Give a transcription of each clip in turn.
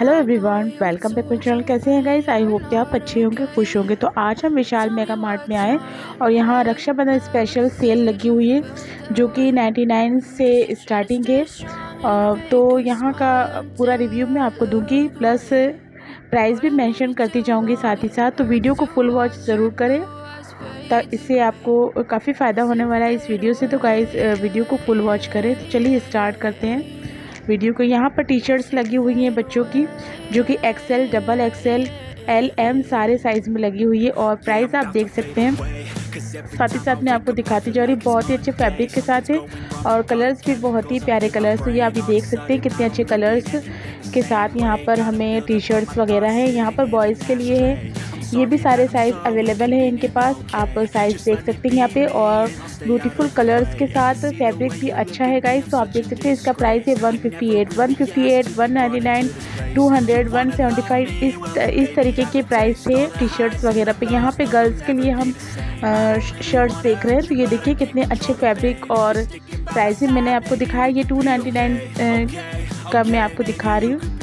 Hello everyone, welcome back to channel. कैसे हैं guys? I hope कि आप अच्छे होंगे, खुश होंगे। तो आज हम विशाल मेगा मार्ट में आए और यहाँ रक्षाबंधन स्पेशल सेल लगी हुई है जो कि 99 से स्टार्टिंग है। तो यहाँ का पूरा रिव्यू मैं आपको दूंगी, प्लस प्राइस भी मेंशन करती जाऊँगी साथ ही साथ। तो वीडियो को फुल वॉच ज़रूर करें, इससे आपको काफ़ी फ़ायदा होने वाला है इस वीडियो से। तो गाइस वीडियो को फुल वॉच करें। तो चलिए स्टार्ट करते हैं वीडियो को। यहाँ पर टी शर्ट्स लगी हुई हैं बच्चों की, जो कि XL, double XL, L, M सारे साइज़ में लगी हुई है। और प्राइस आप देख सकते हैं, साथ ही साथ मैं आपको दिखाती जा रही हूँ। बहुत ही अच्छे फैब्रिक के साथ है और कलर्स भी बहुत ही प्यारे कलर्स। तो ये आप ये देख सकते हैं कितने अच्छे कलर्स के साथ यहाँ पर हमें टी शर्ट्स वगैरह है। यहाँ पर बॉयज़ के लिए है, ये भी सारे साइज़ अवेलेबल है इनके पास। आप साइज़ देख सकते हैं यहाँ पे, और ब्यूटीफुल कलर्स के साथ फैब्रिक भी अच्छा है गाइस। तो आप देख सकते हैं इसका प्राइस है 158, 199, 200, 175। इस तरीके के प्राइस थे टी शर्ट्स वगैरह पे। यहाँ पे गर्ल्स के लिए हम शर्ट्स देख रहे हैं। तो ये देखिए कितने अच्छे फैब्रिक और प्राइस मैंने आपको दिखाया। ये 299 का मैं आपको दिखा रही हूँ।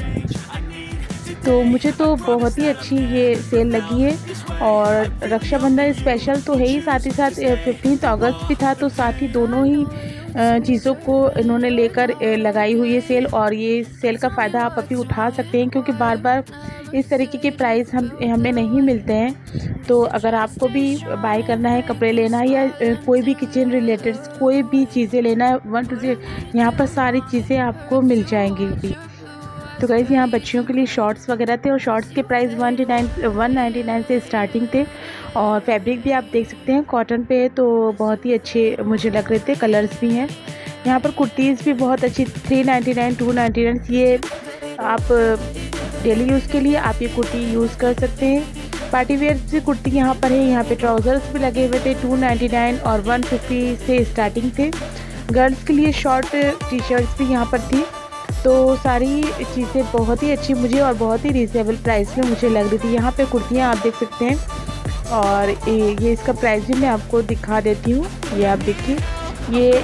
तो मुझे तो बहुत ही अच्छी ये सेल लगी है। और रक्षाबंधन स्पेशल तो है ही, साथ ही साथ 15 अगस्त भी था। तो साथ ही दोनों ही चीज़ों को इन्होंने लेकर लगाई हुई है सेल। और ये सेल का फ़ायदा आप अभी उठा सकते हैं, क्योंकि बार बार इस तरीके के प्राइस हमें नहीं मिलते हैं। तो अगर आपको भी बाय करना है, कपड़े लेना है या कोई भी किचन रिलेटेड कोई भी चीज़ें लेना है, 1 to 0 यहाँ पर सारी चीज़ें आपको मिल जाएंगी। तो गाइस यहाँ बच्चियों के लिए शॉर्ट्स वगैरह थे और शॉर्ट्स के प्राइस 199 से स्टार्टिंग थे। और फैब्रिक भी आप देख सकते हैं कॉटन पे, तो बहुत ही अच्छे मुझे लग रहे थे। कलर्स भी हैं यहाँ पर। कुर्तीज़ भी बहुत अच्छी, 399, 299। ये आप डेली यूज़ के लिए आप ये कुर्ती यूज़ कर सकते हैं। पार्टी वेयर भी कुर्ती यहाँ पर है। यहाँ पे ट्राउज़र्स भी लगे हुए थे, 299 और 150 से स्टार्टिंग थे। गर्ल्स के लिए शॉर्ट टी शर्ट्स भी यहाँ पर थी। तो सारी चीज़ें बहुत ही अच्छी मुझे और बहुत ही रीज़नेबल प्राइस में मुझे लग रही थी। यहाँ पे कुर्तियाँ आप देख सकते हैं और ये इसका प्राइस भी मैं आपको दिखा देती हूँ। ये आप देखिए, ये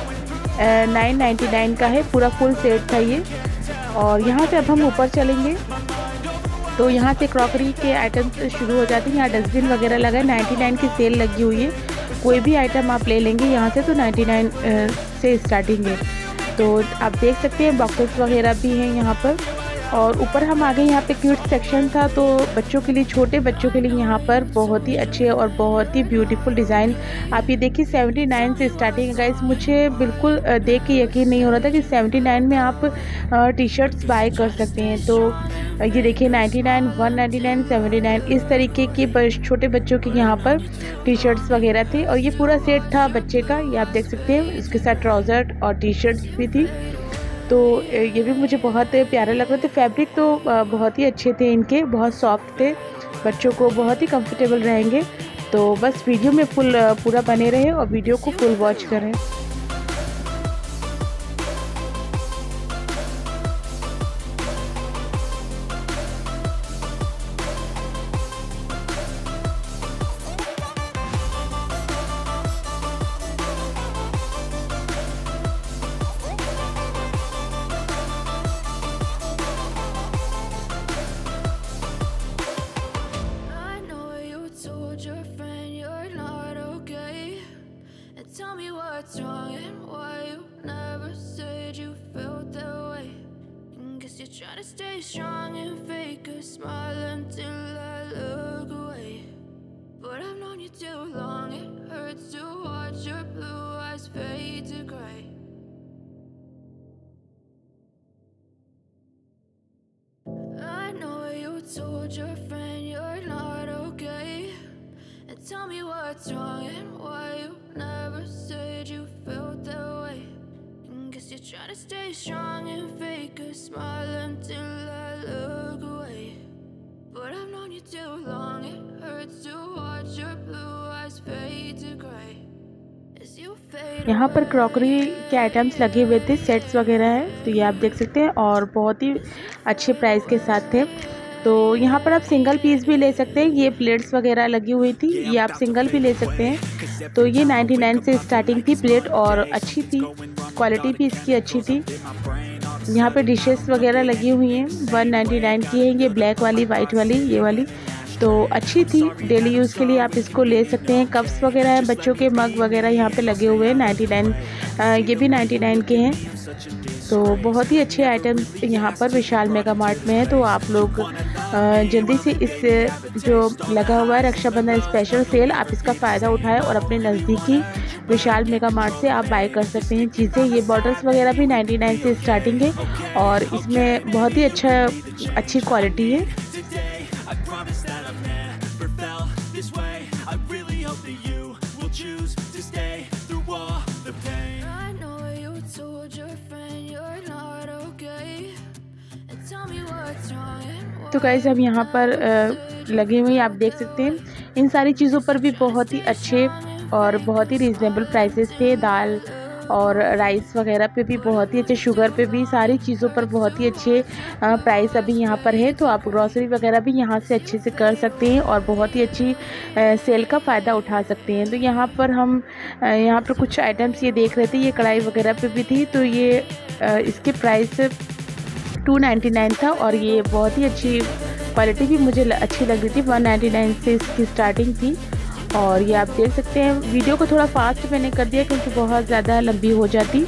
999 का है, पूरा फुल सेट था ये। और यहाँ से अब हम ऊपर चलेंगे तो यहाँ से क्रॉकरी के आइटम्स शुरू हो जाते हैं। यहाँ डस्टबिन वगैरह लगा है, 99 की सेल लगी हुई है। कोई भी आइटम आप ले लेंगे यहाँ से तो 99 से स्टार्टिंग है। तो आप देख सकते हैं बॉक्सेस वगैरह भी हैं यहाँ पर। और ऊपर हम आ गए, यहाँ पे किड्स सेक्शन था। तो बच्चों के लिए, छोटे बच्चों के लिए यहाँ पर बहुत ही अच्छे और बहुत ही ब्यूटीफुल डिज़ाइन आप ये देखिए। 79 से स्टार्टिंग है गाइस। मुझे बिल्कुल देख के यकीन नहीं हो रहा था कि 79 में आप टी शर्ट्स बाय कर सकते हैं। तो ये देखिए 99, 199, 79 इस तरीके के छोटे बच्चों के यहाँ पर टी शर्ट्स वगैरह थे। और ये पूरा सेट था बच्चे का, ये आप देख सकते हैं। इसके साथ ट्राउज़र और टी शर्ट्स भी थी। तो ये भी मुझे बहुत प्यारे लग रहे थे। फैब्रिक तो बहुत ही अच्छे थे इनके, बहुत सॉफ्ट थे, बच्चों को बहुत ही कंफर्टेबल रहेंगे। तो बस वीडियो में पूरा बने रहे और वीडियो को फुल वॉच करें। Tell me what's wrong and why you never said you felt that way. Guess you're trying to stay strong and fake a smile until I look away. But I've known you too long, it hurts to watch your blue eyes fade to gray. I know you told your friend you're not okay. And tell me what's wrong and why you never said you felt that way. Guess you're trying to stay strong and fake a smile until I look away. But I've known you too long, it hurts to watch your blue eyes fade to gray. यहाँ पर crockery के items लगे हुए थे, sets वगैरह हैं। तो ये आप देख सकते हैं और बहुत ही अच्छे प्राइस के साथ थे। तो यहाँ पर आप सिंगल पीस भी ले सकते हैं। ये प्लेट्स वगैरह लगी हुई थी, ये आप सिंगल भी ले सकते हैं। तो ये 99 से स्टार्टिंग थी प्लेट, और अच्छी थी, क्वालिटी भी इसकी अच्छी थी। यहाँ पे डिशेस वगैरह लगी हुई हैं, 199 की है ये ब्लैक वाली, वाइट वाली, ये वाली तो अच्छी थी डेली यूज़ के लिए, आप इसको ले सकते हैं। कप्स वगैरह हैं, बच्चों के मग वगैरह यहाँ पे लगे हुए हैं 99, ये भी 99 के हैं। तो बहुत ही अच्छे आइटम्स यहाँ पर विशाल मेगा मार्ट में है। तो आप लोग जल्दी से इस जो लगा हुआ है रक्षाबंधन स्पेशल सेल, आप इसका फ़ायदा उठाएं और अपने नज़दीकी विशाल मेगा मार्ट से आप बाय कर सकते हैं चीज़ें। ये बॉटल्स वगैरह भी 99 से स्टार्टिंग है और इसमें बहुत ही अच्छी क्वालिटी है। तो गाइस अब यहाँ पर लगे हुए आप देख सकते हैं, इन सारी चीज़ों पर भी बहुत ही अच्छे और बहुत ही रीज़नेबल प्राइसेस थे। दाल और राइस वगैरह पे भी बहुत ही अच्छे, शुगर पे भी, सारी चीज़ों पर बहुत ही अच्छे प्राइस अभी यहाँ पर है। तो आप ग्रॉसरी वगैरह भी यहाँ से अच्छे से कर सकते हैं और बहुत ही अच्छी सेल का फ़ायदा उठा सकते हैं। तो यहाँ पर हम यहाँ पर कुछ आइटम्स ये देख रहे थे, ये कढ़ाई वगैरह पे भी थी, तो ये इसके प्राइस 299 था और ये बहुत ही अच्छी क्वालिटी भी मुझे अच्छी लग रही थी। 199 से इसकी स्टार्टिंग थी और ये आप देख सकते हैं। वीडियो को थोड़ा फास्ट मैंने कर दिया क्योंकि बहुत ज़्यादा लंबी हो जाती।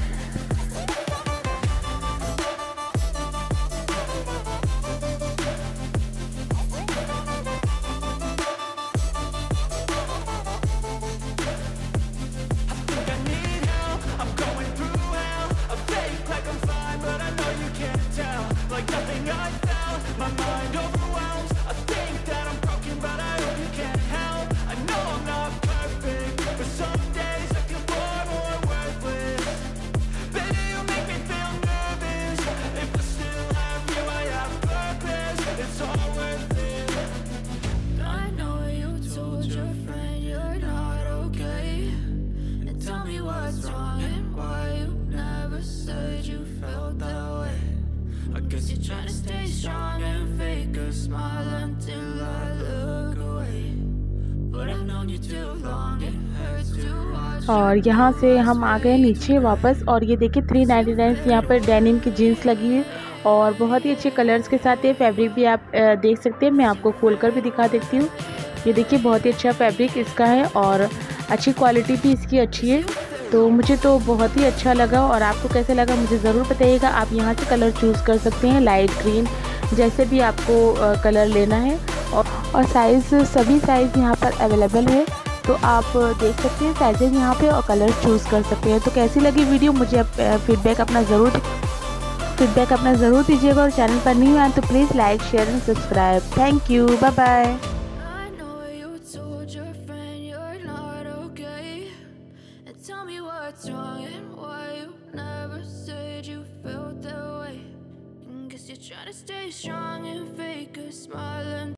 Trying to stay strong and fake a smile until I look away, but I've known you too long, it hurts to watch। और यहाँ से हम आ गए नीचे वापस और ये देखिए 399 यहाँ पर डेनिम की जीन्स लगी है और बहुत ही अच्छे कलर्स के साथ ये फैब्रिक भी आप देख सकते हैं। मैं आपको खोलकर भी दिखा देती हूँ। ये देखिए बहुत ही अच्छा फैब्रिक इसका है और अच्छी क्वालिटी भी इसकी अच्छी है। तो मुझे तो बहुत ही अच्छा लगा और आपको कैसे लगा मुझे ज़रूर बताइएगा। आप यहाँ से कलर चूज़ कर सकते हैं, लाइट ग्रीन, जैसे भी आपको कलर लेना है और साइज़, सभी साइज़ यहाँ पर अवेलेबल है। तो आप देख सकते हैं साइजेज यहाँ पे और कलर चूज़ कर सकते हैं। तो कैसी लगी वीडियो मुझे फीडबैक अपना ज़रूर दीजिएगा और चैनल पर नहीं आए तो please like, share and subscribe. Thank you, bye bye. Tell me what's wrong and why you never said you felt that way. Guess you're trying to stay strong and fake a smile.